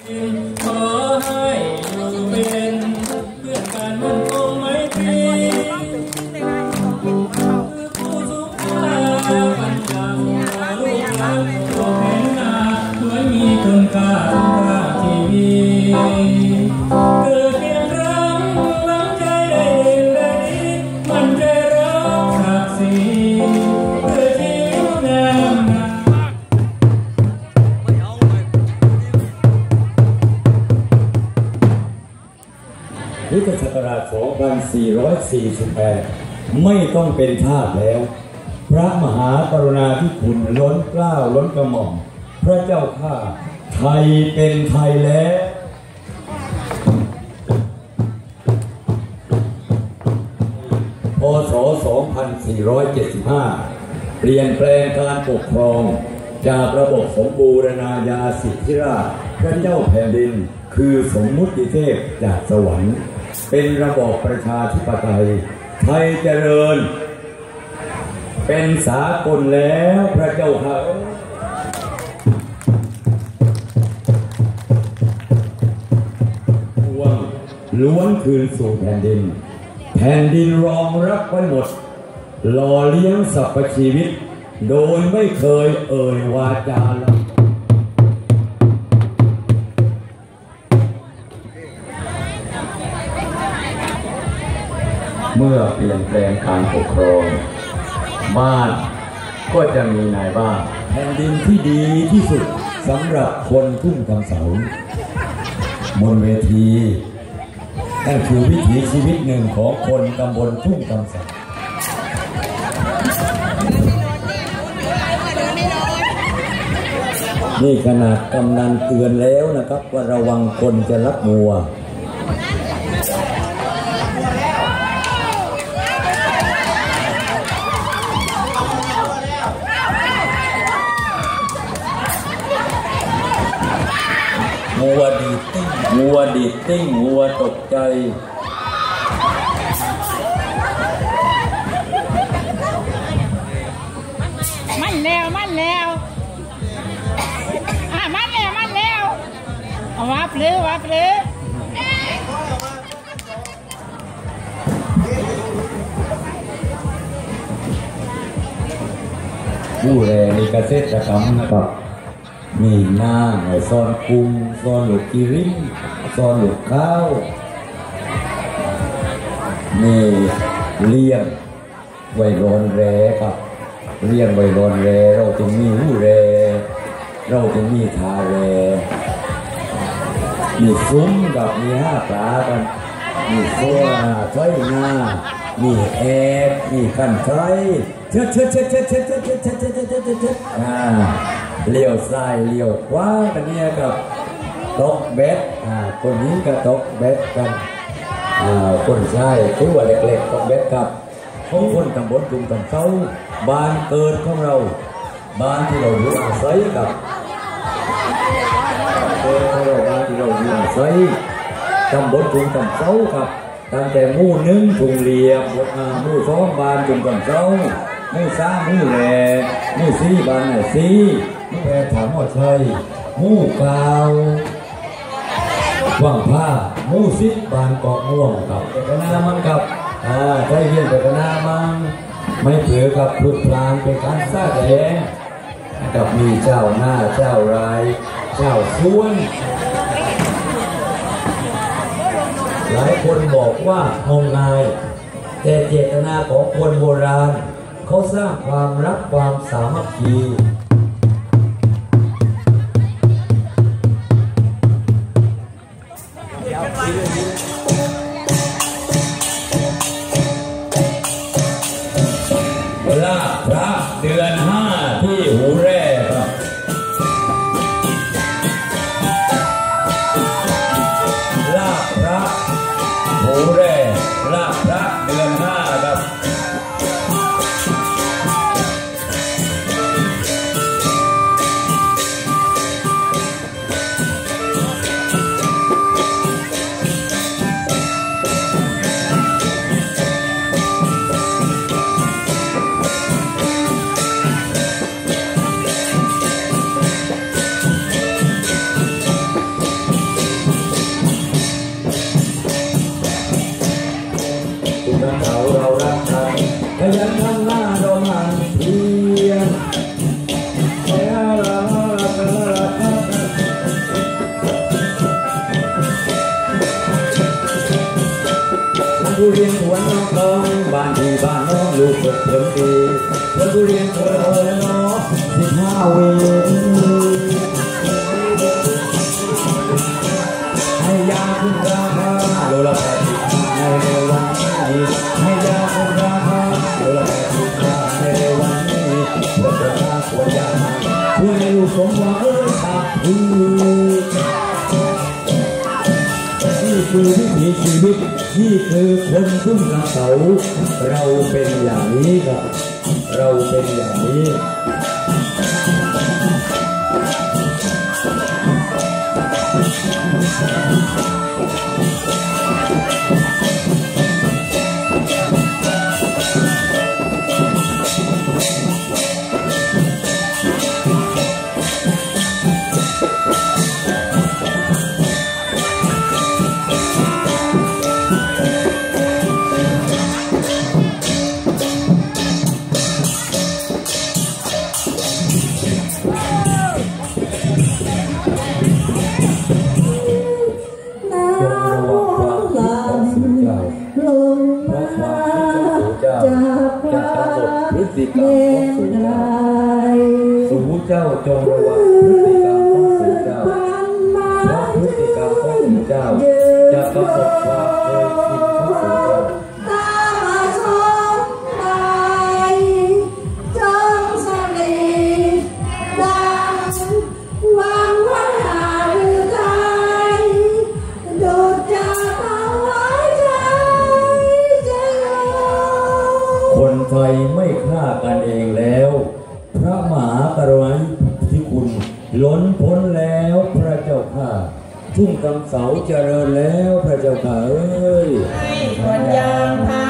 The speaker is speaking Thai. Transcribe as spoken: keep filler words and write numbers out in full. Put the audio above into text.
ขอให้อยู่เป็นเพื่อนกันมั่นคงไมตรีผู้สุขภาพปัญญาลูกหลานก็เห็นหน้าเหมือนมีคุณค่าคุณค่าชีวิตเกิดเพียงครั้งหวังใจได้เห็นได้ดีมันใจรักศักดิ์ศรีเพื่อชีวิตแนวหน้าพุทธศักราช สองพันสี่ร้อยสี่สิบแปด ไม่ต้องเป็นทาสแล้ว พระมหากรุณาธิคุณล้นเกล้าล้นกระหม่อมพระเจ้าข้าไทยเป็นไทยแล้วพ.ศ. สองพันสี่ร้อยเจ็ดสิบห้า เปลี่ยนแปลงการปกครองจากระบบสมบูรณาญาสิทธิราชพระเจ้าแผ่นดินคือสมมุติเทพจากสวรรค์เป็นระบอบประชาธิปไตยไทยเจริญเป็นสากลแล้วพระเจ้าค่ะพวงล้วนคืนสู่แผ่นดินแผ่นดินรองรับไว้หมดหล่อเลี้ยงสรรพชีวิตโดยไม่เคยเอ่ยวาจาละเมื่อเปลี่ยนแปลงการปกครองบ้านก็จะมีนายบ้านแผ่นดินที่ดีที่สุดสำหรับคนทุ่งคำเสาบนเวทีนั่นคือวิถีชีวิตหนึ่งของคนตำบลทุ่งคำเสานี่ขนาดกำนันเตือนแล้วนะครับว่าระวังคนจะลักงัวงัวดีติ้งงัวดีติ้งงัวตกใจมันแล้วมันแล้วอ่ะมันแล้วมันแล้วเอาวับเลยวับเลยผู้แลในเกษตรกรรมนะครับมีหน้าไอ้ซอนกุ้งซอนหลุกกีริมซอนหลุกข้าวนี่เลี้ยงไว้ร้อนแรครับเลี้ยงไว้ร้อนแรเราจึงมีหูแรเราจึงมีทาแรมีซุ้มกับมีห้าปลากันมีโซ่ใช้หน้ามีแอบมีกันใช้เช็ดเช็ดเช็ดเช็ดเช็ดเช็ดเช็ดเช็ดเช็ดเช็ดเช็ดเช็ดอ่าเลี้ยวซ้ายเลี้ยวขวากันเนี่ยกับตกเบ็ดอ่าคนนี้ก็ตกเบ็ดกันอ่าคนชายตัวเล็กๆตกเบ็ดกับของคนตำบลกรุงตำเซาบ้านเกิดของเราบ้านที่เราอยู่อาศัยกับเกิดของเราบ้านที่เราอยู่อาศัยตำบลกรุงตำเซาครับตั้งแต่หมู่หนึ่งถุงเรียบหมู่สองบ้านกรุงตำเซาหมู่สามหมู่แหล่หมู่สี่บ้านไหนสี่หมู่แปดถามว่าใช่หมู่เก้าว่างผ้าหมู่สิบบานเกาะม่วงกับเอกนามันกับอ่าใช้เรียนเอกนามันไม่เผือกับพลุพลานเป็นการสร้างแดงกับมีเจ้าหน้าเจ้ารายเจ้าส่วนหลายคนบอกว่างมงายแต่เจตนาของคนโบราณเขาสร้างความรักความสามัคคีลาบพระเดือนห้าที่หูแร่ครับลาบพระหูแร่ลาบพระเดือนห้าครับผู้เรียนทวนน้องทองบ้านที่บ้านน้องลูกเกิดผลดีชวนผู้เรียนทวนน้องสิบห้าเวให้ยาคุณราคาโลละแปดสิบในเร็ววันนี้ให้ยาคุณราคาโลละแปดสิบในเร็ววันนี้เพื่อประชาชนยาช่วยลูกสมหวังเอ้ยตักทีนี่คือวิถีชีวิตนี่คือคนทุ่งนาเสาเราเป็นอย่างนี้ครับเราเป็นอย่างนี้สู่เจ้าจงระวังพฤติกรรมของสู่เจ้าเพราะพฤติกรรมของสู่เจ้าจะประสบความเคยชินของสู่เจ้าตาชมไปจงสลีดังวางไว้หาหรือไทยดูจะเอาไว้ใจใจคนไทยไม่ฆ่ากันเองแล้วพระมหากรุณาธิคุณล้นพ้นแล้วพระเจ้าข้าทุ่งกำเสาเจริญแล้วพระเจ้าข้าเอ้ยให้คนยางพา